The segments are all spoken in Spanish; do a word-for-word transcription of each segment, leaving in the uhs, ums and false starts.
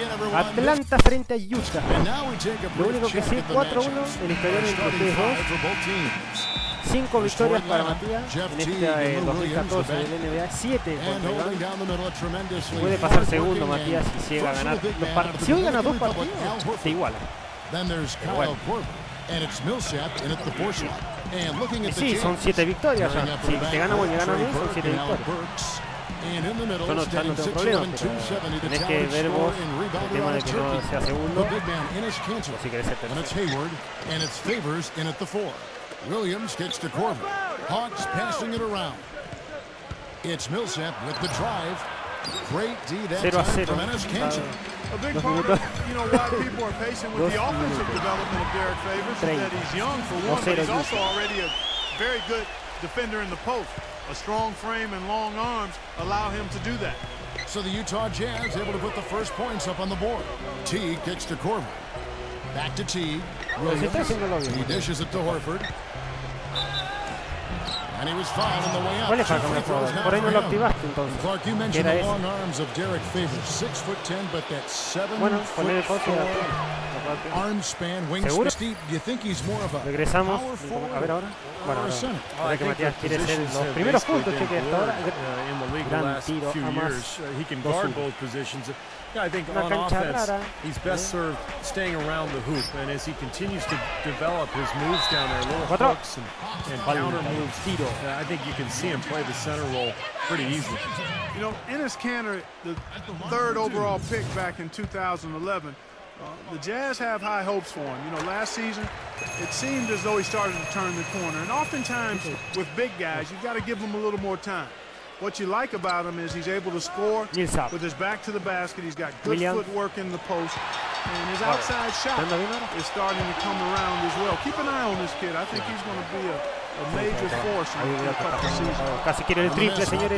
Atlanta frente a Utah. Lo único que sí, cuatro uno el historial entre ustedes dos. cinco victorias para Matías en este eh, dos mil catorce del N B A, siete contra Iván. Puede pasar segundo Matías si llega a ganar dos partidos. Si hoy gana dos partidos, te iguala. Bueno. Sí, son siete victorias ya. Si te gana vos y gana a mí, son siete victorias. Yo no, ya no tengo problemas, pero tenés que ver vos el tema de que no sea segundo o si querés ser tercero. Williams gets to Corbin. Hawks passing it around. It's Millsap with the drive. Great D that time from Enes Kanter. A big part of, you know, why people are patient with the offensive development of Derek Favors is that he's young for one, but he's also already a very good defender in the post. A strong frame and long arms allow him to do that. So the Utah Jazz able to put the first points up on the board. Teague kicks to Corbin. Back to Teague. Williams. He dishes it to Horford. And he was fouled on the way out. ¿Cuál es para cambiar por Por ahí no lo activaste entonces. Clark, you mentioned the long arms of Derek Favors. Six foot ten, but that seven bueno, foot four arm span, wingspan. Steve, do you think he's more of a regresamos. A ver ahora. Bueno, no. Creo que Matías quiere ser los primeros puntos que hasta ahora. Gran tiro a más. Yeah, I think on offense, he's best served staying around the hoop, and as he continues to develop his moves down there, little hooks and, and counter moves, uh, I think you can see him play the center role pretty easily. You know, Enes Kanter, the third overall pick back in two thousand eleven, uh, the Jazz have high hopes for him. You know, last season, it seemed as though he started to turn the corner, and oftentimes with big guys, you've got to give them a little more time. What you like about him is he's able to score with his back to the basket. He's got good William. footwork in the post, and his outside shot is starting to come around as well. Keep an eye on this kid. I think he's going to be a, a major force in a couple of seasons. Casi quiere el triple, señores.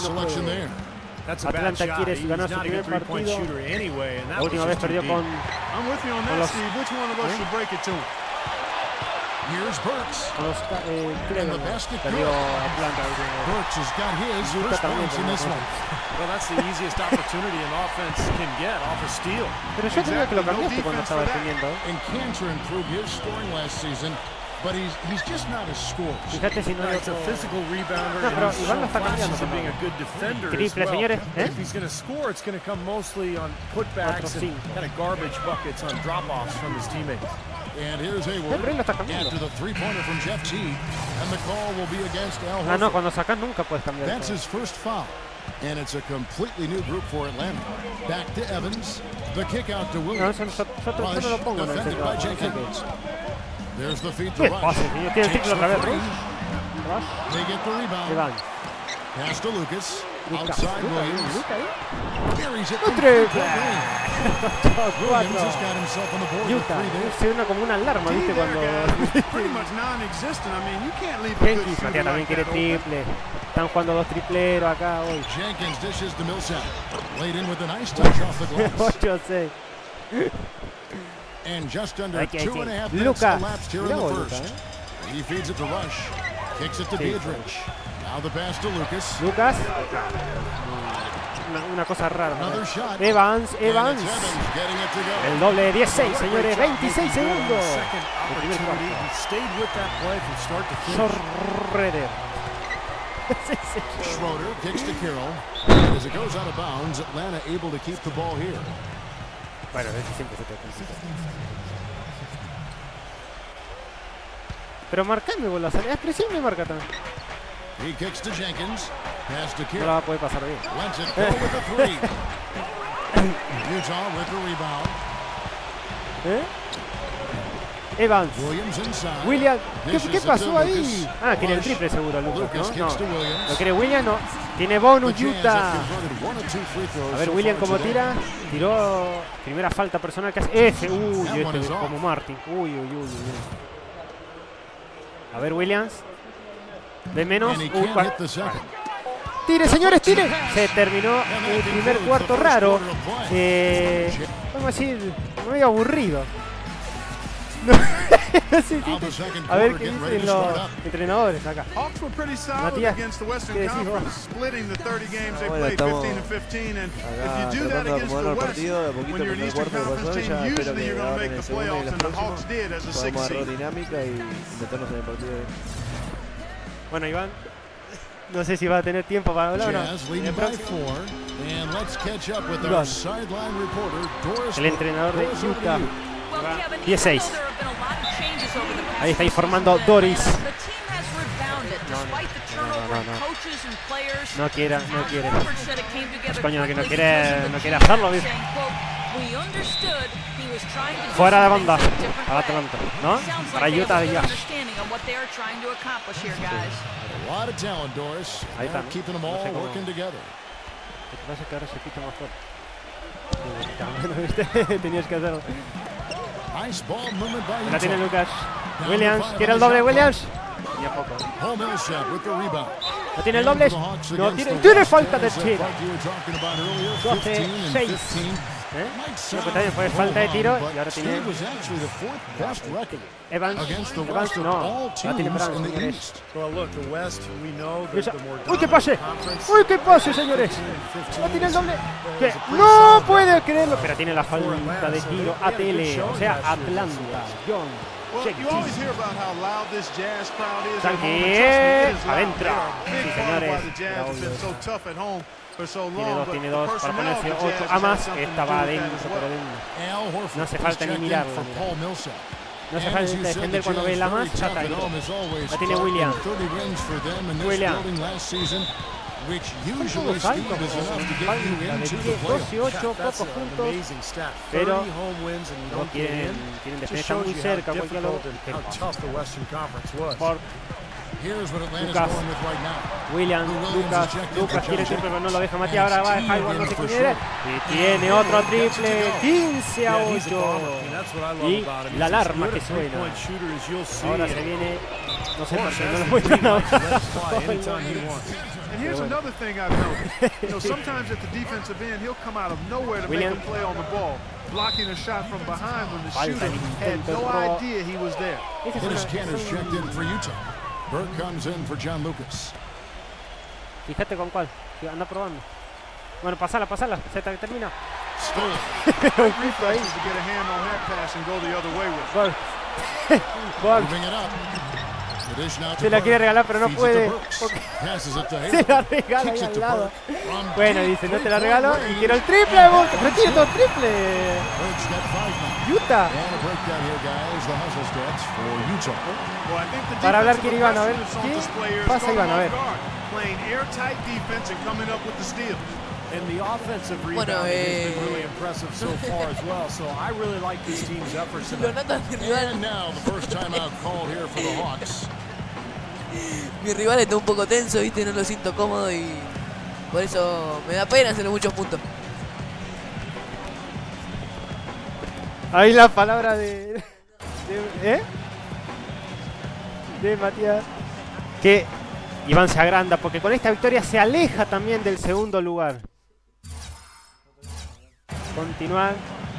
Atlanta quiere ganar su primer partido. La última vez perdió con. I'm with you on that, Steve. Which one of us should break it to him? Here's Burks. Los, eh, and the basket perdió Atlanta. Burks has got his first points in this one. Well, that's the easiest opportunity an offense can get off a steal. Pero yo tenía que lo cambiaste cuando estaba defendiendo. And Kanter improved his scoring last season, but he's he's just not a scorer. Fíjate si no es a physical rebounder. No, pero Iván lo está cambiando. Being a good defender triple, as well. Señores. ¿Eh? If he's going to score, it's going to come mostly on putbacks and kind of garbage buckets on drop-offs from his teammates. And here's Hayward after the three-pointer from Jeff Teague, and the call will be against Al Horford. Ah, no, cuando sacas nunca puedes cambiar. That's his first foul, and it's a completely new group for Atlanta. Back to Evans, the kick out to Williams. No, yo, yo, yo, yo no lo pongo en el defended by Jenkins. There's the feed to Rush. Tiene el título otra vez, They get the rebound. Pass to Lucas. Outside Williams. Buries it. Williams has got himself on the board with three there. Se una como una alarma, ¿viste? Cuando pretty much non-existent. I mean, you can't leave Jenkins también quiere triple. Están jugando dos tripleros acá hoy. Jenkins dishes to Millsap. Laid in with a nice touch off the glass. ocho seis. And just under two and a half minutes elapsed here in the first. Luka, eh? He feeds it to Rush. Kicks it to Biedrich. Now the pass to Lucas. Lucas. Una, una cosa rara. Evans, Evans. El doble de dieciséis, señores. veintiséis segundos. El primer cuarto. Schroeder. Schroeder kicks to Carroll. As it goes out of bounds, Atlanta able to keep the ball here. Bueno, este siempre se te complica. Pero marcame vos la salida. Es presión me marca también. He kicks to Jenkins. Pass to Carroll. No la va a poder pasar bien. Lets it go with the three. Utah with the rebound. ¿Eh? Evans. Williams. ¿Qué, ¿Qué pasó ahí? Ah, quiere el triple seguro, Lucas, ¿no? No. Lo quiere Williams, no. Tiene bonus Utah. A ver, Williams como tira. Tiró. Primera falta personal que hace. F. Uy, este como Martin. Uy, uy, uy, uy. A ver, Williams. De menos. Uh, tire, señores, tire. Se terminó el primer cuarto raro. Eh, vamos a decir, muy aburrido. sí, sí. A ver qué dicen los entrenadores acá. Matías, ¿qué decís vos? Bueno, estamos acá tratando de acomodar el partido. De a poquito con el cuarto de pasó. Ya espero que ahora en el segundo y en el próximo podamos agarrar dinámica y meternos en el partido. Bueno, Iván, no sé si va a tener tiempo para hablar o no. El entrenador de Utah. diez seis. Ahí está informando Doris. No, no, no, no. No quiere, no quiere. Es coño que no quiere, no quiere hacerlo, ¿viste? Fuera de banda para Atlanta, ¿no? Para Utah de Jazz. Ahí está, ¿no? No sé cómo. Lo que pasa es que ahora se quita más fuerte. Tenías que hacerlo. La tiene Lucas. Williams, quiere el doble Williams. Y a poco. No tiene el doble. No tiene, tiene falta de tiro. doce seis. ¿Eh? No, pues también fue falta de tiro y ahora tiene Evans, Evans no, ahora tiene Brown, señores. ¡Uy, qué pase! ¡Uy, qué pase, señores! No tiene el doble. ¿Qué? ¡No puede creerlo! Pero tiene la falta de tiro A T L, o sea, Atlanta. John. Tranquilo, adentro. Sí, señores. Tiene dos, tiene dos para ponerse ocho a más. Esta va adentro, pero adentro. No hace falta ni mirarla. No hace falta defender cuando ve la más. Ya está ahí. La tiene William. William. Son todos altos, dos y ocho, pocos puntos, pero no quieren, quieren defender, están muy cerca, cualquier lado. Por Lucas, William, Lucas, Lucas quiere triple, pero no lo deja Matías, ahora va a dejar igual, no sé quién era. Y tiene otro triple, quince a ocho. Y la alarma que suena. Ahora se viene, no sé por qué no lo muestran ahora. And here's another thing I've noticed. You know, sometimes at the defensive end, he'll come out of nowhere to William. make a play on the ball, blocking a shot from behind when the shooter had no idea he was there. Dennis Cantor's checked in for Utah. Burke comes in for John Lucas. Fíjate con cuál. Anda probando. Bueno, pasala, pasala. Se termina. Great reflexes to get a hand on that pass and go the other way with it. Gol. Gol. Se la quiere regalar, pero no puede. Se la regala ahí al lado. Bueno, dice, no te la regalo. Y quiero el triple. Pero tiene todo triple. Utah. Para hablar, quiere Iván, a ver. ¿Qué pasa, Iván? A ver. Bueno, eh... lo notan mi rival. Mi rival está un poco tenso, viste, no lo siento cómodo y por eso me da pena hacerle muchos puntos. Ahí la palabra de... de ¿Eh? De Matías. Que Iván se agranda porque con esta victoria se aleja también del segundo lugar. Continuar.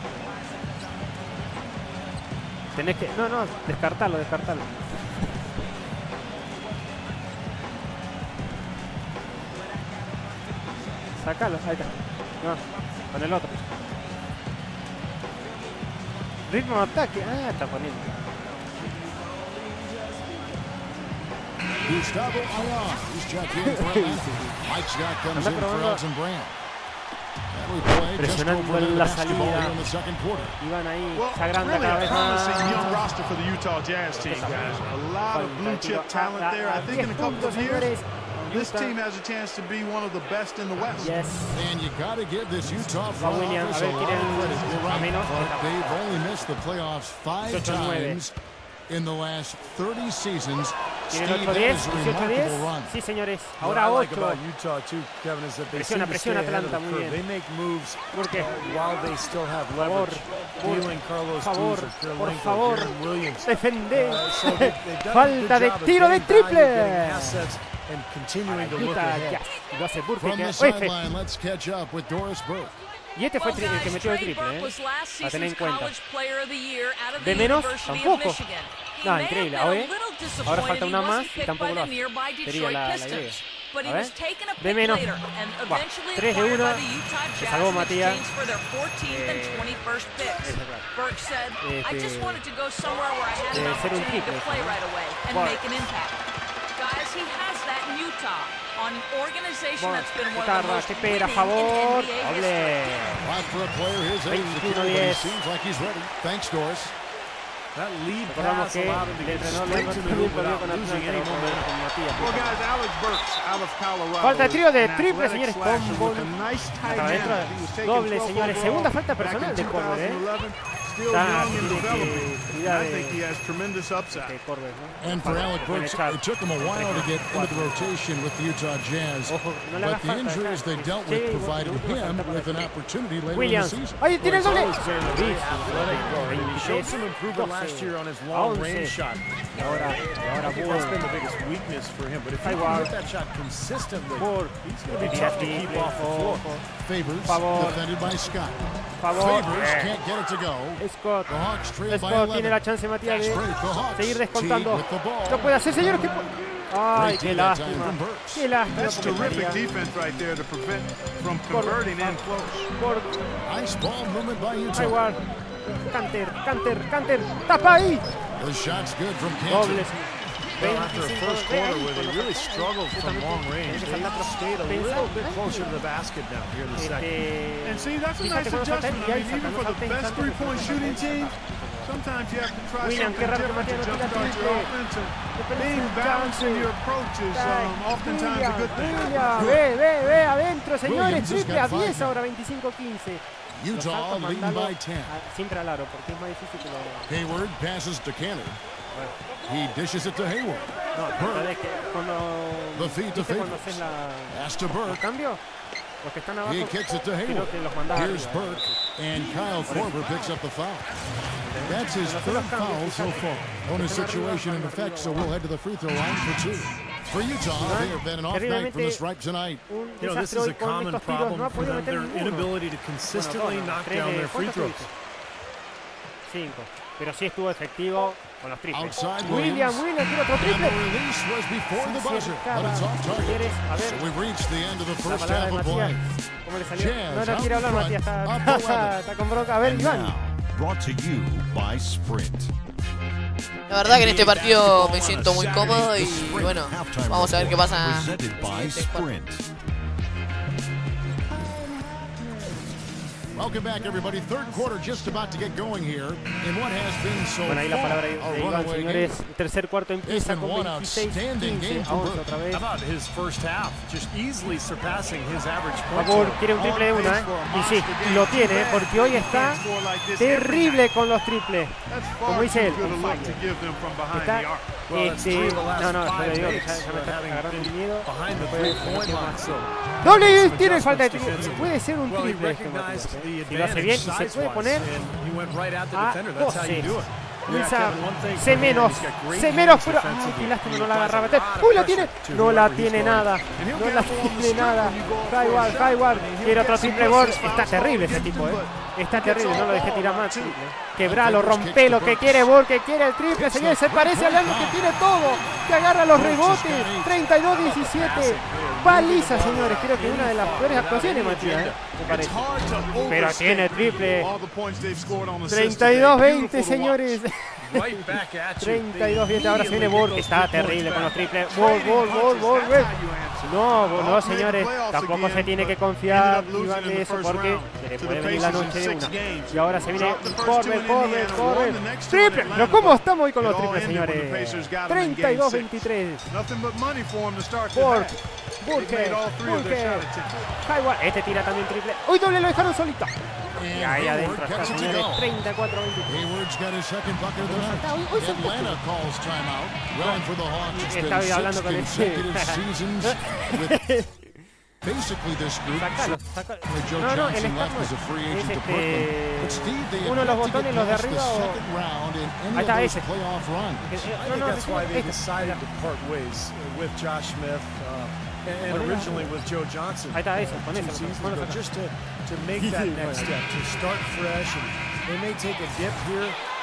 Tenés que... No, no, descartarlo, descartarlo. Sacalo, ahí está. No, con el otro. Ritmo de ataque. Ah, está poniendo. Gustavo Ayala, he's checked in for Atlanta. Mike Scott comes in for Elton Brand. Presionando en la salida. Iban ahí, se agranda cada vez más. diez puntos, señores. This team has a chance to be one of the best in the West. Yes. And you got to give this Utah front office a lot of credit. They've only missed the playoffs five times in the last thirty seasons. Tienen ocho diez, dieciocho diez. Sí, señores. Ahora ocho. Presiona, presiona Atlanta muy bien. ¿Por qué? Por favor, por favor, defender. Falta de tiro de triple. Utah Jazz. Lo hace Burke. Y este fue el que metió el triple, ¿eh? A tener en cuenta. De menos, tampoco. No, increíble. Ahora, ahora falta una más y tampoco lo hace. Sería la, la idea. A ver, de menos. Bah, tres de uno. Se salvó Matías. Eh, este, debe ser un triple. Bueno, tarda, que espera, a favor. Doble. veintiuno diez. Recordamos que el entrenador Leandro también perdió con Matías. Falta de trío de triple, señores. Combo. Hasta adentro. Doble, señores. Segunda falta personal de Korver, ¿eh? Está, tiene que cuidar de, de Korver, ¿no? And for Alec Burks, it took him a while to get into the rotation with the Utah Jazz, but the injuries they dealt with provided him with an opportunity later in the season. Ahí tiene el doble. He showed some improvement last year on his long range shot. Ahora, ahora I think that's been the biggest weakness for him. But if he can hit that shot consistently, he's going to be tough to keep off the floor. Favors defended by Scott. Favors can't get it to go. Scott, Scott tiene la chance, Matías, de seguir descontando. No puede hacer, señor. ¿Qué Ay, qué lástima. Qué lástima. That's terrific defense right there to prevent from converting in close. Nice ball movement by Utah. Igual. Canter, Canter, Canter. Tapa ahí. The shot's good from Doble. Canter. Well, after the first quarter where they really struggled from long range, they stayed a little bit closer to the basket now here in the second. And see, that's a nice adjustment. I mean, even for the best three-point shooting teams, sometimes you have to try something different to jumpstart your offense. And being balanced in your approach is um, oftentimes a good thing. Ve, ve, ve, adentro, señores. Triple a diez ahora, veinticinco quince. Utah leading by ten. Siempre al aro, porque es más difícil que lo haga. Hayward passes to Cannon. He dishes it to Hayward. No, Burke. Cuando, the feed to Favors. Pass to Burke. Cambio. Los que están abajo, he kicks it to Hayward. Here's Burke, and Kyle Korver picks up the foul. That's his third foul so far on his situation in effect, so we'll head to the free throw line for two. For Utah, they have been an off night from the stripe tonight. You know, this is a common problem for them, their inability to consistently knock down their free throws. Cinco. Pero sí estuvo efectivo con los triples. Outside William, William, quiere otro triple. The release was before the buzzer, but it's off target. So we've reached the end of the first half of play. ¿Cómo le salió? No, no quiere hablar, Matías. Está, está con bronca. A ver, Iván. Brought to you by Sprint. La verdad que en este partido me siento muy cómodo y bueno, vamos a ver qué pasa. Welcome back, everybody. Third quarter just about to get going here in what has been so bueno, ahí la palabra de Iván, señores. Tercer cuarto empieza con veintiséis quince. Vamos otra vez. About his first half, just easily surpassing his average point. Por favor, quiere un triple de una, ¿eh? Y sí, lo tiene, porque hoy está terrible con los triples. Como dice él, está, este, no, no, yo le digo que ya, ya me está agarrando el miedo. Doble tiene falta de triple. Puede ser un triple este Matías, ¿eh? Si lo hace bien y se puede poner a doce. Luisa, C menos, C menos, pero ay, qué lástima, no la agarraba. Uy, la tiene, no la tiene nada, no la tiene nada. Hayward, Hayward, quiere otro triple board. Está terrible ese tipo, eh. Está terrible, no lo dejé tirar más triple. Quebralo, rompelo, que quiere board, que quiere el triple, señores. Se parece a Leandro que tiene todo, que agarra los rebotes. treinta y dos diecisiete. Paliza, señores. Creo que una de las peores actuaciones, Matías, ¿eh? Me parece. Pero tiene triple. treinta y dos veinte, señores. treinta y dos veinte. Ahora se viene Burke, que está terrible con los triples. Ball, ball, ball, ball, ball. No, no, señores. Tampoco se tiene que confiar Iván de eso, porque se le puede venir la noche de una. Y ahora se viene Korver, Korver, Korver. Triple. Pero ¿cómo estamos hoy con los triples, señores? treinta y dos veintitrés. Burke. Burke, Burke, Hayward, este tira también triple. ¡Uy, doble, lo dejaron solito! Y ahí adentro está, señores, treinta y cuatro veintitrés. Estaba hablando con el Basically, this group Sacalo, sacalo. No, no, el escapo es este, uno de los botones, los de arriba o... Ahí está, ese. No, no, that's why they decided to part ways with Josh Smith uh, and originally with Joe Johnson. Ahí está, ese, con eso. Just to, to make that next step, to start fresh. And they may take a dip here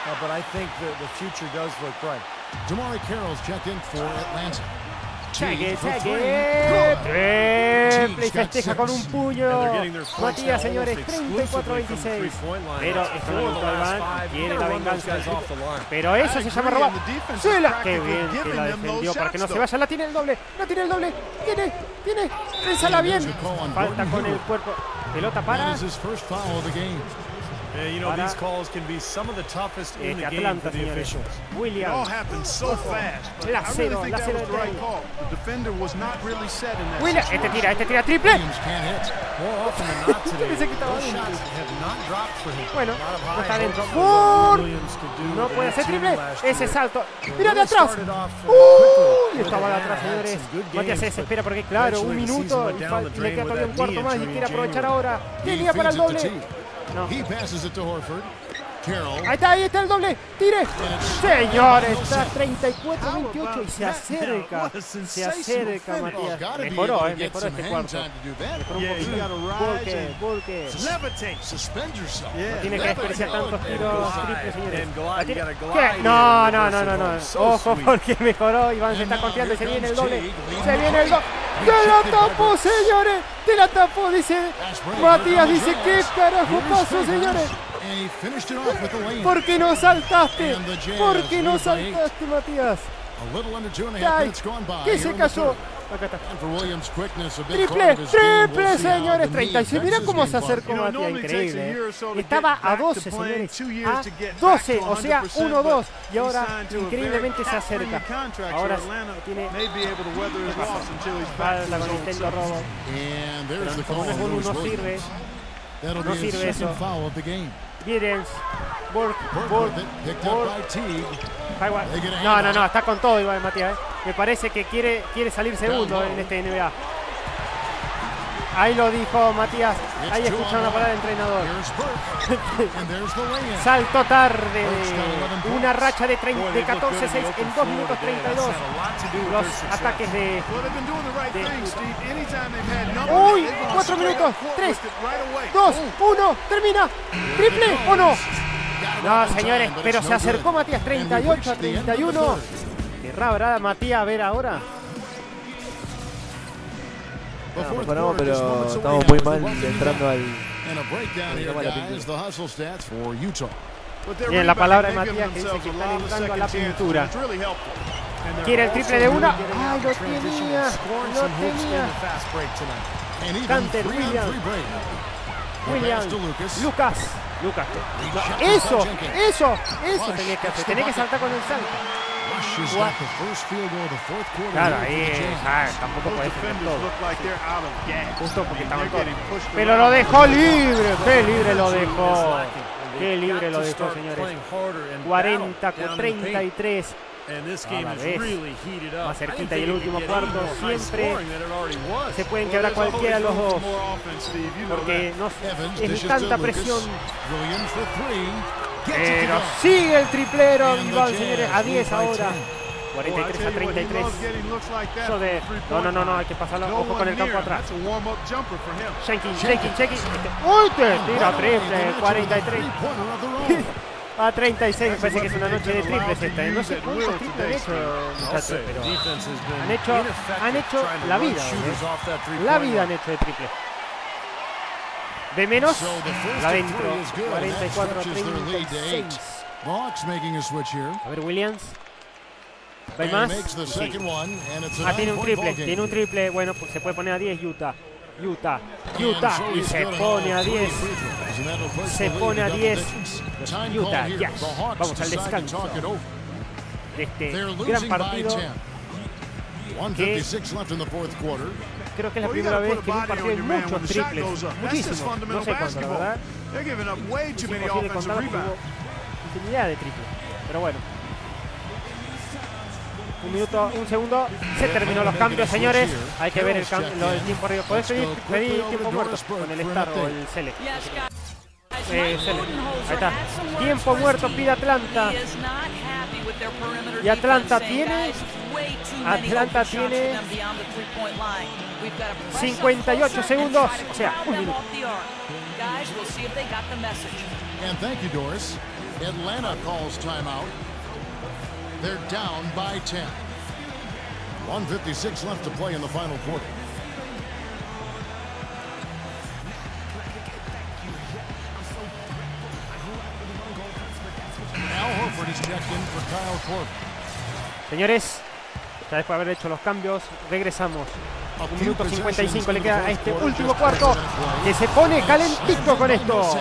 uh, but I think the, the future does look bright. DeMarre Carroll's checked in for Atlanta. Cheque, cheque. Triple y festeja con un puño. Matías, señores, treinta y cuatro a veintiséis. Pero este momento Iván quiere la venganza. Pero eso se llama robar. ¡Se la! ¡Qué bien que la defendió para que no se vaya! ¡La tiene el doble! ¡La tiene el doble! ¡Tiene! ¡Tiene! ¡Pénsala bien! Falta con el cuerpo. Pelota para. Yeah, you know, these calls can be some of the toughest in the game for the officials. Williams. It all happened so fast. But La I really cero, think la that cero was de the right Trey. call. The defender was not really set in that Williams, este tira, este tira triple. More often than not today, Pensé que estaba those dentro. shots have not dropped for him. Bueno, A lot of no high está dentro. hopes ¡Por! for Williams to do No puede in hacer the triple. team last Ese year. salto. They Mira de really atrás. started off, uh, ¡Uy! quickly with Estaba de it. atrás, Had señores. some good Matías se games, desespera porque, but claro, un eventually the minuto season went y down fal- the le drain queda with todavía un that cuarto knee más y injury quiere in aprovechar January. ahora. He Tenía para el feeds it to doble. Teague. No. He passes it to Horford. Carroll. Ahí está, ahí está el doble. Tire. Señores, está treinta y cuatro a veintiocho y se acerca. Se acerca Matías. Mejoró, eh, mejoró este cuarto. Mejoró un poquito. Burke, Burke. No tiene que desperdiciar tantos tiros triples, señores. La tira- ¿Qué? No, no, no, no, no. Ojo porque mejoró. Iván se está confiando y se viene el doble. Se viene el doble. ¡Te la tapó, señores! ¡Te la tapó! Dice Matías. Dice, ¿qué carajo pasó, señores? ¿Por qué no saltaste? ¿Por qué no saltaste, Matías? Ay, ¿qué se cayó? Acá está. Triple, triple, señores, treinta y seis. Mirá cómo se acercó Matías, increíble. ¿eh? Estaba a doce, señores, a doce, o sea, uno dos. Y ahora increíblemente se acerca. Ahora tiene falta con intento robo. Pero como no es uno, no sirve. No sirve eso. Giddens, Burke, Burke, Burke. No, no, no, está con todo igual Matías. ¿eh? Me parece que quiere, quiere salir segundo en este N B A. Ahí lo dijo Matías. Ahí escucharon la palabra del entrenador. Salto tarde. Una racha de, de catorce seis en dos minutos treinta y dos. Los ataques de... de ¡Uy! cuatro minutos. tres, dos, uno. Termina. ¿Triple o no? No, señores, pero se acercó Matías. treinta y ocho a treinta y uno. Querrá, ¿verdad, Matías? A ver ahora. No, mejoramos, pero estamos muy mal entrando al... Bien, la palabra de Matías que dice que están entrando a la pintura. Quiere el triple de una. ¡Ay, lo tenía! ¡Lo tenía! Canter, Williams. Williams. Lucas. Lucas. Eso, eso, eso tenía que hacer. Tenía que saltar con el salto. Claro, ahí ah, tampoco puede ser todo. Justo porque estaban todos. Pero lo dejó libre. Qué libre lo dejó. Qué libre lo dejó, señores. cuarenta con treinta y tres. A la vez. Más cerquita y el último cuarto siempre se pueden quebrar cualquiera de los dos. Porque no es tanta presión. Pero sigue el triplero, Iván, señores, a diez ahora. cuarenta y tres a treinta y tres. Eso de... No, no, no, no, hay que pasarlo. Ojo con el campo atrás. Jenkins, Jenkins, Jenkins. ¡Uy, te tira triple! cuarenta y tres. A treinta y seis, me parece que es una noche de triples esta. No sé cuántos triples han hecho, muchachos, pero han hecho, han hecho la vida. ¿eh? La vida han hecho de triple. De menos, la dentro. cuarenta y cuatro a treinta y seis. A ver, Williams. ¿Hay más? Sí. Ah, tiene un triple, tiene un triple. Bueno, pues se puede poner a diez Utah. Utah, Utah, y se pone a diez. Se pone a diez. Utah, ya. Vamos al descanso de este gran partido. Que creo que es la primera vez que en un partido hay muchos triples. Muchísimos. No sé cuánto, la verdad. Es imposible contar, hubo infinidad de triples. Pero bueno. Un minuto, un segundo. Se terminó los cambios, señores. Hay que ver el, lo, el tiempo arriba. ¿Podés pedir, pedir tiempo muerto con el Star o el Select? Eh, Select. Ahí está. Tiempo muerto pide Atlanta. Y Atlanta tiene... Atlanta tiene... cincuenta y ocho segundos. O sea, un minuto. guys. We'll see if they got the message. And thank you, Doris. Atlanta calls timeout. They're down by ten. one fifty-six left to play in the final quarter. Al Horford is checked in for Kyle Korver. Señores, ya después de haber hecho los cambios, regresamos. Un minuto cincuenta y cinco le queda a este último cuarto, que se pone calentito con esto.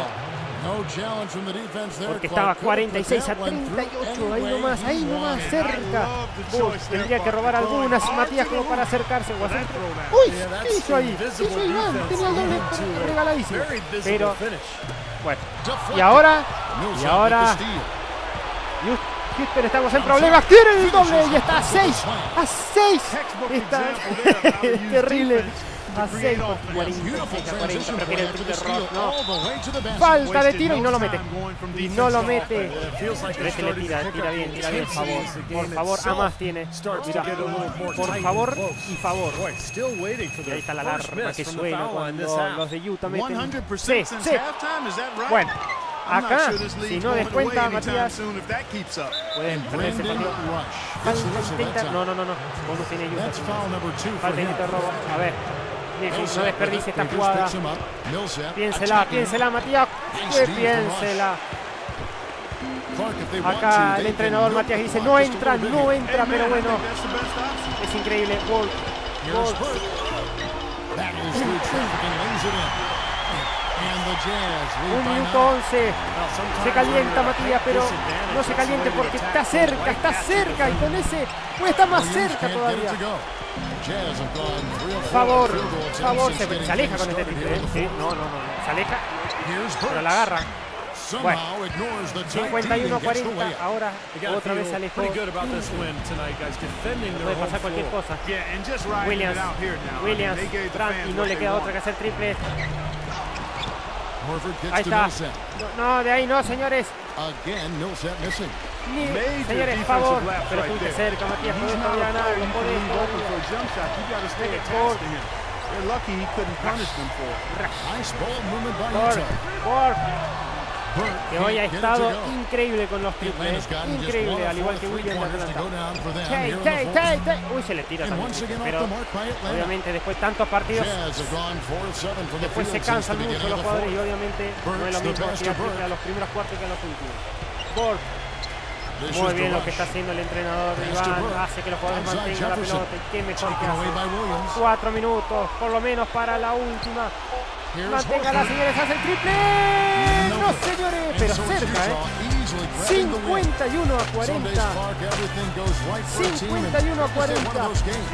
Porque estaba cuarenta y seis a treinta y ocho, ahí nomás, ahí nomás, cerca. Uy, tendría que robar algunas, Matías, como para acercarse. Uy, ¿qué hizo ahí? ¿Qué hizo Iván? Tenía el doble regaladísimo. Pero, bueno, y ahora, y ahora, Houston, estamos en problemas. Tiene el doble y está a seis. A seis. Está terrible. A seis por cuarenta y seis a cuarenta. Pero quiere el triple Ross, ¿no? Falta de tiro y no lo mete. Y no lo mete. Pero este le tira, tira bien, tira bien. Por favor, por favor, a más tiene. Mira, por favor y favor. Y ahí está la alarma que suena cuando los de Utah meten. Sí, sí. Bueno. Acá, si no descuenta, Matías, pueden perder ese partido. No, no, no, no. Bonus tiene Utah. Falta de robo. A ver. No desperdicie esta jugada. Piénsela, piénsela, Matías. Que piénsela. Acá el entrenador Matías dice, no entra, no entra, pero bueno. Es increíble. Gol. Gol. Un minuto once. Se calienta Matías, pero no se caliente porque está cerca, está cerca. Y con ese puede estar más cerca todavía. Favor, favor, se, se aleja con este triple. ¿eh? Sí, no, no, no, se aleja, pero la agarra. Bueno, cincuenta y uno a cuarenta, ahora otra vez se alejó. Puede pasar cualquier cosa. Williams, Williams, Grant, y no le queda otra que hacer triple. Ahí está. No, de ahí no, señores. Ni, señores, por favor. Pero estuviste cerca, Matías. Podés todavía ganar. Lo podés todavía. Que hoy ha estado increíble con los triples. Increíble, al igual que Williams de Atlanta. Tay, tay, tay, tay. Uy, se le tira también. Pero obviamente después de tantos partidos, después se cansan mucho los jugadores y obviamente no es lo mismo tirar triple a los primeros cuartos que a los últimos. Ball. Muy bien lo que está haciendo el entrenador de Iván. Hace que los jugadores mantengan la pelota. Qué mejor que hace. Cuatro minutos, por lo menos para la última. Manténgala, señores, hace el triple. No, señores, pero cerca, ¿eh? cincuenta y uno a cuarenta. cincuenta y uno a cuarenta.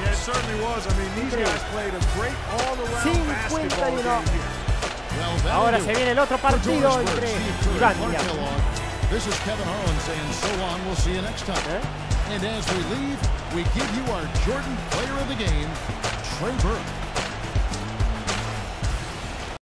cincuenta y uno. Ahora se viene el otro partido entre Iván y Iván. This is Kevin Harlan saying so long. We'll see you next time. Eh? And as we leave, we give you our Jordan Player of the Game, Trey Burke.